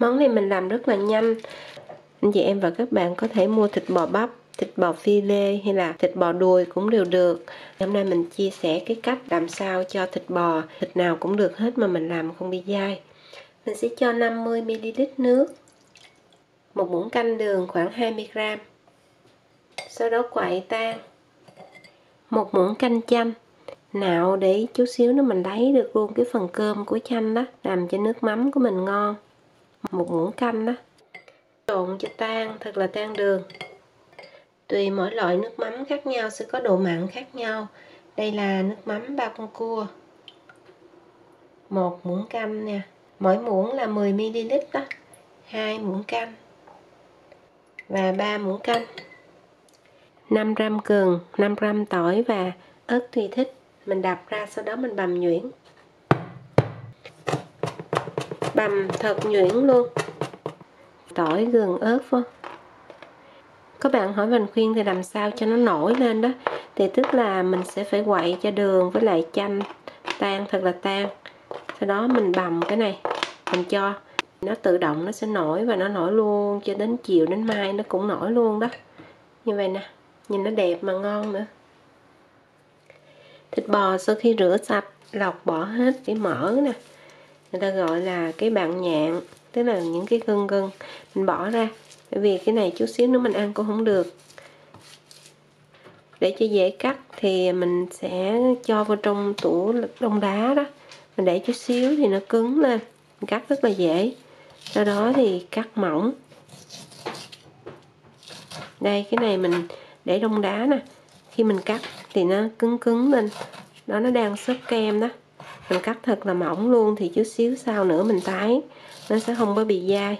Món này mình làm rất là nhanh. Anh chị em và các bạn có thể mua thịt bò bắp, thịt bò phi lê hay là thịt bò đùi cũng đều được. Hôm nay mình chia sẻ cái cách làm sao cho thịt bò, thịt nào cũng được hết mà mình làm không bị dai. Mình sẽ cho 50ml nước, một muỗng canh đường khoảng 20g, sau đó quậy tan, một muỗng canh chanh, nạo để chút xíu nữa mình lấy được luôn cái phần cơm của chanh đó, làm cho nước mắm của mình ngon. Một muỗng canh đó, trộn cho tan, thật là tan đường. Tùy mỗi loại nước mắm khác nhau sẽ có độ mặn khác nhau. Đây là nước mắm ba con cua, một muỗng canh nè, mỗi muỗng là 10ml đó, 2 muỗng canh và 3 muỗng canh, 5g gừng, 5g tỏi và ớt tùy thích. Mình đập ra, sau đó mình bằm nhuyễn, bằm thật nhuyễn luôn. Tỏi, gừng, ớt vô. Các bạn hỏi Vành khuyên thì làm sao cho nó nổi lên đó, thì tức là mình sẽ phải quậy cho đường với lại chanh tan thật là tan. Sau đó mình bằm cái này, mình cho nó tự động nó sẽ nổi, và nó nổi luôn cho đến chiều đến mai nó cũng nổi luôn đó. Như vậy nè, nhìn nó đẹp mà ngon nữa. Thịt bò sau khi rửa sạch, lọc bỏ hết cái mỡ nè, người ta gọi là cái bạn nhạn, tức là những cái gân gân mình bỏ ra, bởi vì cái này chút xíu nữa mình ăn cũng không được. Để cho dễ cắt thì mình sẽ cho vào trong tủ đông đá đó, mình để chút xíu thì nó cứng lên, mình cắt rất là dễ. Sau đó thì cắt mỏng. Đây, cái này mình để đông đá nè, khi mình cắt thì nó cứng cứng lên đó, nó đang xốp kem đó. Mình cắt thật là mỏng luôn thì chút xíu sau nữa mình tái nó sẽ không có bị dai.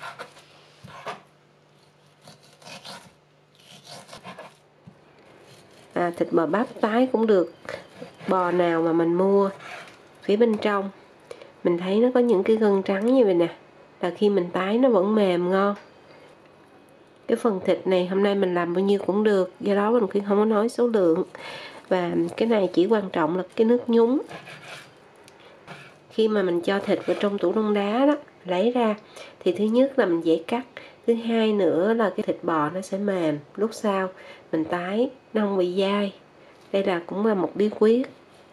Thịt bò bắp tái cũng được, bò nào mà mình mua phía bên trong mình thấy nó có những cái gân trắng như vậy nè, là khi mình tái nó vẫn mềm ngon. Cái phần thịt này hôm nay mình làm bao nhiêu cũng được, do đó mình khuyên không có nói số lượng. Và cái này chỉ quan trọng là cái nước nhúng. Khi mà mình cho thịt vào trong tủ đông đá đó, lấy ra thì thứ nhất là mình dễ cắt, thứ hai nữa là cái thịt bò nó sẽ mềm, lúc sau mình tái nó không bị dai. Đây là cũng là một bí quyết.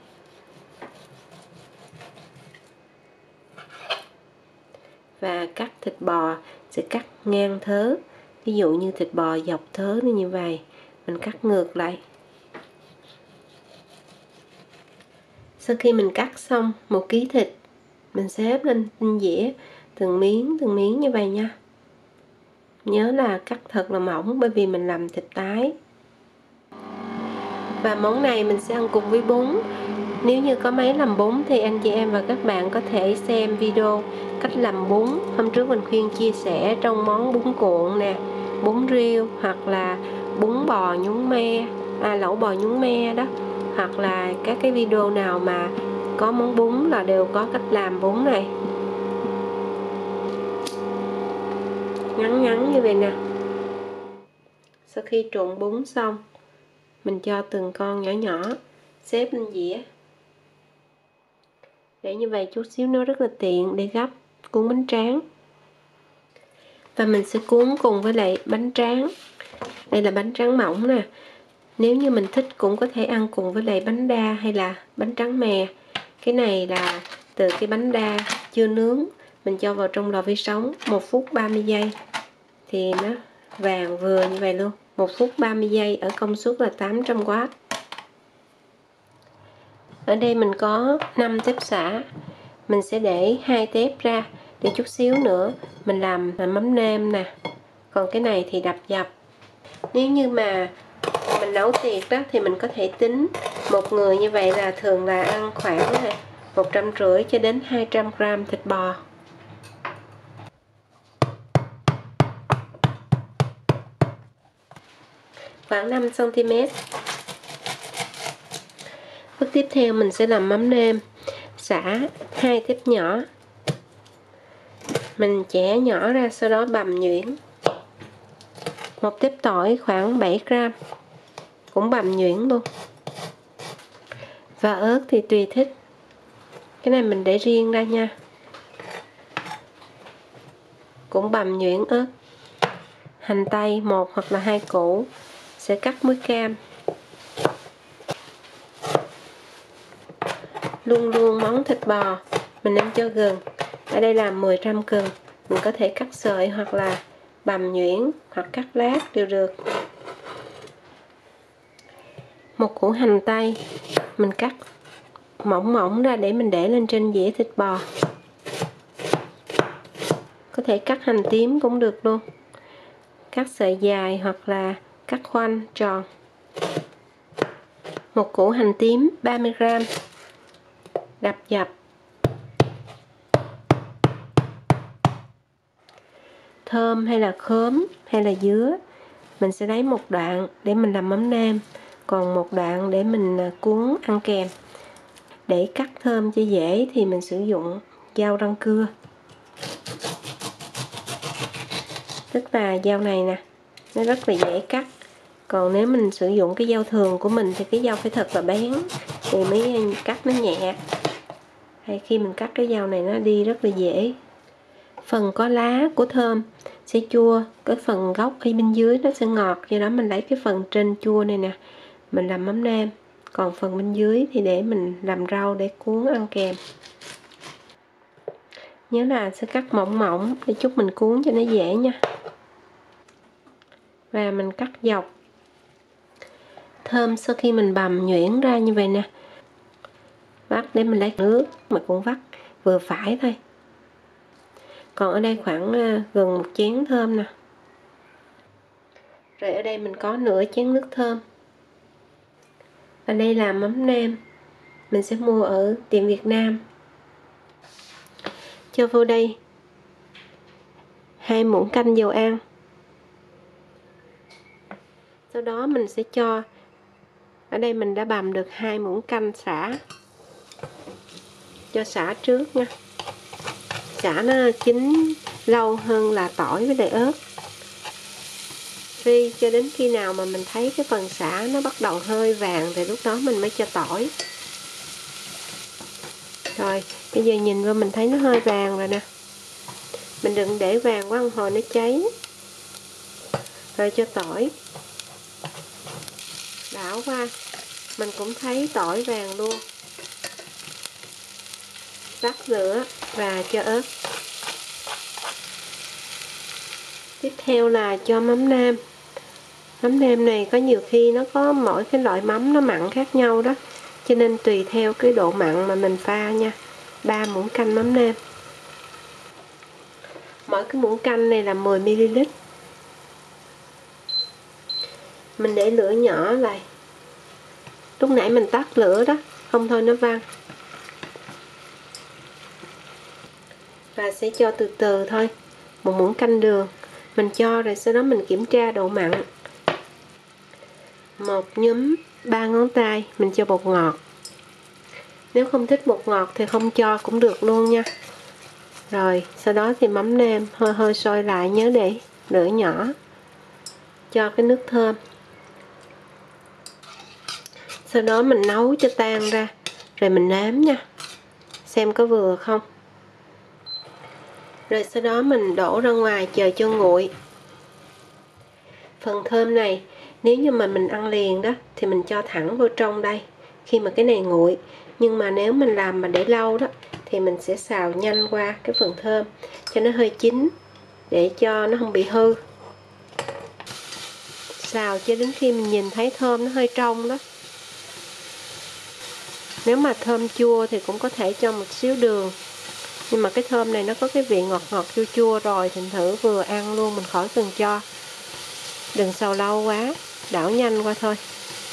Và cắt thịt bò sẽ cắt ngang thớ, ví dụ như thịt bò dọc thớ như vậy, mình cắt ngược lại. Sau khi mình cắt xong 1 kg thịt, mình xếp lên dĩa từng miếng như vậy nha. Nhớ là cắt thật là mỏng, bởi vì mình làm thịt tái. Và món này mình sẽ ăn cùng với bún. Nếu như có máy làm bún thì anh chị em và các bạn có thể xem video cách làm bún. Hôm trước mình khuyên chia sẻ trong món bún cuộn nè, bún riêu, hoặc là bún bò nhúng me, lẩu bò nhúng me đó, hoặc là các cái video nào mà có món bún là đều có cách làm bún này. Ngắn ngắn như vậy nè. Sau khi trộn bún xong, mình cho từng con nhỏ nhỏ xếp lên dĩa. Để như vậy chút xíu nó rất là tiện để gấp cuốn bánh tráng. Và mình sẽ cuốn cùng với lại bánh tráng. Đây là bánh tráng mỏng nè. Nếu như mình thích cũng có thể ăn cùng với lại bánh đa hay là bánh tráng mè. Cái này là từ cái bánh đa chưa nướng, mình cho vào trong lò vi sóng 1 phút 30 giây thì nó vàng vừa như vậy luôn. 1 phút 30 giây ở công suất là 800W. Ở đây mình có 5 tép xả, mình sẽ để 2 tép ra để chút xíu nữa mình làm mắm nêm nè. Còn cái này thì đập dập. Nếu như mà mình nấu tiệc đó thì mình có thể tính một người như vậy là thường là ăn khoảng 150 cho đến 200g thịt bò. Khoảng 5cm. Bước tiếp theo mình sẽ làm mắm nêm. Xả 2 tép nhỏ, mình chẻ nhỏ ra, sau đó bằm nhuyễn. 1 tép tỏi khoảng 7g, cũng bằm nhuyễn luôn. Và ớt thì tùy thích, cái này mình để riêng ra nha. cũng bằm nhuyễn ớt. Hành tây 1 hoặc là 2 củ, sẽ cắt muối cam. Luôn luôn món thịt bò mình nên cho gừng. Ở đây là 10 gram gừng, mình có thể cắt sợi hoặc là bằm nhuyễn hoặc cắt lát đều được. 1 củ hành tây mình cắt mỏng mỏng ra để mình để lên trên dĩa thịt bò. Có thể cắt hành tím cũng được luôn, cắt sợi dài hoặc là cắt khoanh tròn. 1 củ hành tím 30 gram, đập dập. Thơm hay là khóm hay là dứa mình sẽ lấy một đoạn để mình làm mắm nêm, còn một đoạn để mình cuốn ăn kèm. Để cắt thơm cho dễ thì mình sử dụng dao rang cưa, tức là dao này nè, nó rất là dễ cắt. Còn nếu mình sử dụng cái dao thường của mình thì cái dao phải thật là bén thì mới cắt nó nhẹ. Hay khi mình cắt cái dao này nó đi rất là dễ. Phần có lá của thơm sẽ chua, cái phần gốc ở bên dưới nó sẽ ngọt, do đó mình lấy cái phần trên chua này nè mình làm mắm nêm, còn phần bên dưới thì để mình làm rau để cuốn ăn kèm. Nhớ là sẽ cắt mỏng mỏng để chút mình cuốn cho nó dễ nha. Và mình cắt dọc. Thơm sau khi mình bằm nhuyễn ra như vậy nè, vắt để mình lấy nước mà cũng vắt vừa phải thôi. Còn ở đây khoảng gần 1 chén thơm nè. Rồi ở đây mình có nửa chén nước thơm. Ở đây là mắm nêm, mình sẽ mua ở tiệm Việt Nam. Cho vô đây 2 muỗng canh dầu ăn. Sau đó mình sẽ cho, ở đây mình đã bằm được 2 muỗng canh sả. Cho sả trước nha. Sả nó chín lâu hơn là tỏi với lại ớt. Phi cho đến khi nào mà mình thấy cái phần sả nó bắt đầu hơi vàng thì lúc đó mình mới cho tỏi. Rồi, bây giờ nhìn vào mình thấy nó hơi vàng rồi nè. Mình đừng để vàng quá hồi nó cháy. Rồi cho tỏi. Đảo qua, mình cũng thấy tỏi vàng luôn. Vắt lửa và cho ớt. Tiếp theo là cho mắm nêm. Mắm nêm này có nhiều khi nó có mỗi cái loại mắm nó mặn khác nhau đó, cho nên tùy theo cái độ mặn mà mình pha nha. 3 muỗng canh mắm nêm. Mỗi cái muỗng canh này là 10 ml. Mình để lửa nhỏ lại. Lúc nãy mình tắt lửa đó, không thôi nó văng. Và sẽ cho từ từ thôi. 1 muỗng canh đường mình cho, rồi sau đó mình kiểm tra độ mặn. 1 nhúm 3 ngón tay mình cho bột ngọt. Nếu không thích bột ngọt thì không cho cũng được luôn nha. Rồi sau đó thì mắm nêm hơi sôi lại, nhớ để lửa nhỏ. Cho cái nước thơm. Sau đó mình nấu cho tan ra, rồi mình nếm nha, xem có vừa không. Rồi sau đó mình đổ ra ngoài chờ cho nguội. Phần thơm này nếu như mà mình ăn liền đó thì mình cho thẳng vô trong đây khi mà cái này nguội. Nhưng mà nếu mình làm mà để lâu đó thì mình sẽ xào nhanh qua cái phần thơm cho nó hơi chín, để cho nó không bị hư. Xào cho đến khi mình nhìn thấy thơm nó hơi trong đó. Nếu mà thơm chua thì cũng có thể cho một xíu đường. Nhưng mà cái thơm này nó có cái vị ngọt ngọt chua chua rồi, thành thử vừa ăn luôn, mình khỏi cần cho. Đừng xào lâu quá, đảo nhanh qua thôi.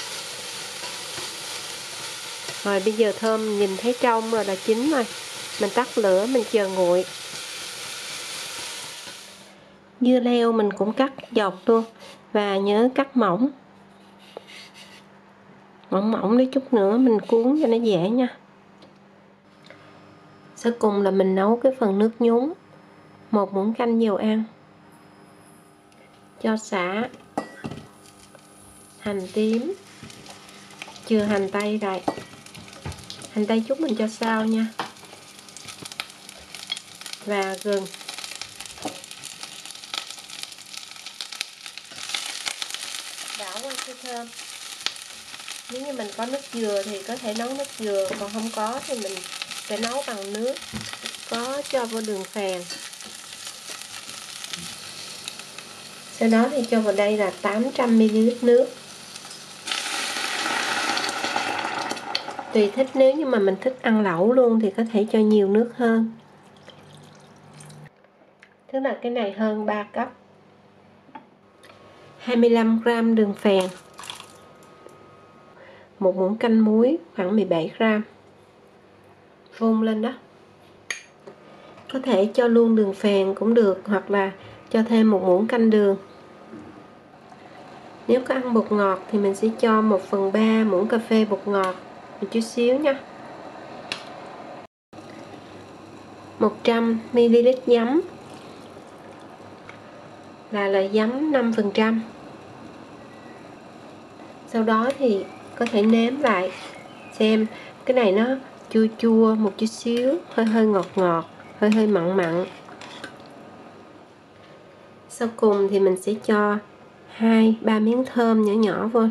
Rồi bây giờ thơm nhìn thấy trong rồi là chín rồi. Mình tắt lửa, mình chờ nguội. Dưa leo mình cũng cắt dọc luôn. Và nhớ cắt mỏng. Mỏng mỏng để chút nữa mình cuốn cho nó dễ nha. Sau cùng là mình nấu cái phần nước nhúng. 1 muỗng canh dầu ăn. Cho sả, hành tím, chừa hành tây rồi. Hành tây chút mình cho sau nha. Và gừng. cho thơm. Nếu như mình có nước dừa thì có thể nấu nước dừa, còn không có thì mình sẽ nấu bằng nước có cho vô đường phèn. Sau đó thì cho vào đây là 800ml nước. Tùy thích, nếu như mà mình thích ăn lẩu luôn thì có thể cho nhiều nước hơn. Tức là cái này hơn 3 cấp. 25g đường phèn. 1 muỗng canh muối khoảng 17g. Vung lên đó. Có thể cho luôn đường phèn cũng được, hoặc là cho thêm 1 muỗng canh đường. Nếu có ăn bột ngọt thì mình sẽ cho 1/3 muỗng cà phê bột ngọt, một chút xíu nha. 100ml giấm, là giấm 5%. Sau đó thì có thể nếm lại xem cái này nó chua chua một chút xíu, hơi ngọt ngọt, hơi mặn mặn. Sau cùng thì mình sẽ cho 2-3 miếng thơm nhỏ nhỏ vô,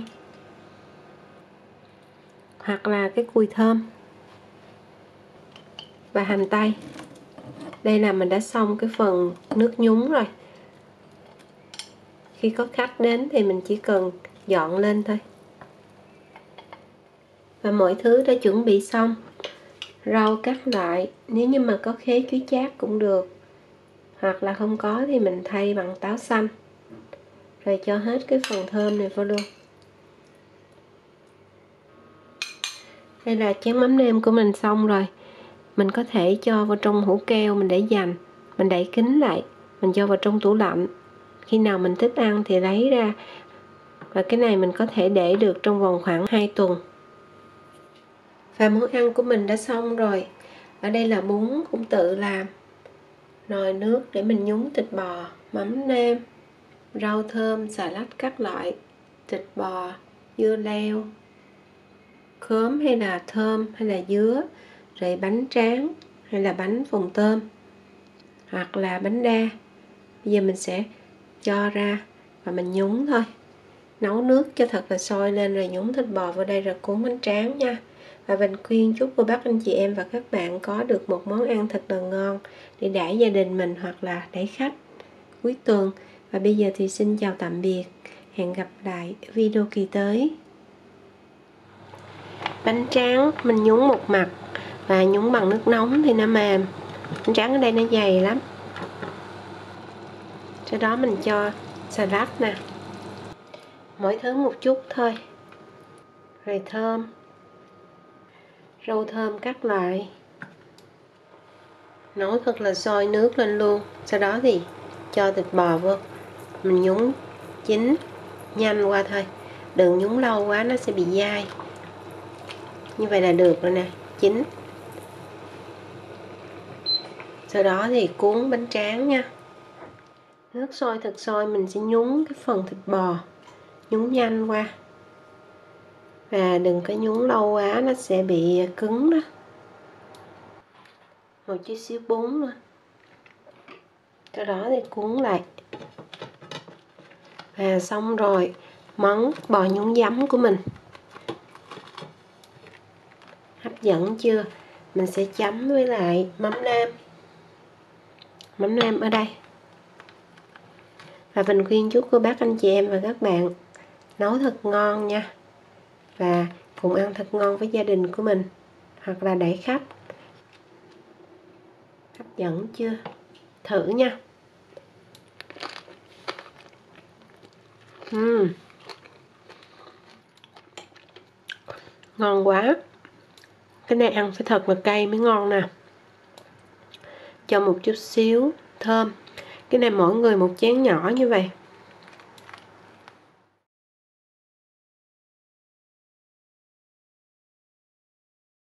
hoặc là cái cùi thơm và hành tây. Đây là mình đã xong cái phần nước nhúng rồi. Khi có khách đến thì mình chỉ cần dọn lên thôi. Và mọi thứ đã chuẩn bị xong. Rau cắt lại, nếu như mà có khế chuối chát cũng được, hoặc là không có thì mình thay bằng táo xanh. Rồi cho hết cái phần thơm này vô luôn. Đây là chén mắm nêm của mình xong rồi. Mình có thể cho vào trong hũ keo mình để dành, mình đậy kín lại, mình cho vào trong tủ lạnh. Khi nào mình thích ăn thì lấy ra. Và cái này mình có thể để được trong vòng khoảng 2 tuần. Và món ăn của mình đã xong rồi. Ở đây là bún cũng tự làm. Nồi nước để mình nhúng thịt bò, mắm nêm, rau thơm, xà lách các loại, thịt bò, dưa leo, khóm hay là thơm hay là dứa, rồi bánh tráng hay là bánh phồng tôm hoặc là bánh đa. Bây giờ mình sẽ cho ra và mình nhúng thôi. Nấu nước cho thật là sôi lên rồi nhúng thịt bò vào đây rồi cuốn bánh tráng nha. Và mình khuyên chúc cô bác anh chị em và các bạn có được một món ăn thật là ngon để đãi gia đình mình hoặc là đãi khách cuối tuần. Và bây giờ thì xin chào tạm biệt. Hẹn gặp lại video kỳ tới. Bánh tráng mình nhúng một mặt và nhúng bằng nước nóng thì nó mềm. Bánh tráng ở đây nó dày lắm. Sau đó mình cho salad nè, mỗi thứ một chút thôi, rồi thơm, rau thơm cắt lại, nấu thật là sôi nước lên luôn. Sau đó thì cho thịt bò vô, mình nhúng chín nhanh qua thôi, đừng nhúng lâu quá nó sẽ bị dai. Như vậy là được rồi nè, chín. Sau đó thì cuốn bánh tráng nha. Nước sôi thật sôi mình sẽ nhúng cái phần thịt bò, nhúng nhanh qua. Và đừng có nhúng lâu quá nó sẽ bị cứng đó. Một chút xíu bún nữa. Sau đó thì cuốn lại. Và xong rồi món bò nhúng giấm của mình. Hấp dẫn chưa? Mình sẽ chấm với lại mắm nêm. Mắm nêm ở đây. Và mình khuyên chúc cô bác anh chị em và các bạn nấu thật ngon nha. Và cùng ăn thật ngon với gia đình của mình hoặc là đãi khách. Hấp dẫn chưa? Thử nha. Ngon quá. Cái này ăn phải thật là cay mới ngon nè. Cho một chút xíu thơm. Cái này mỗi người một chén nhỏ như vậy.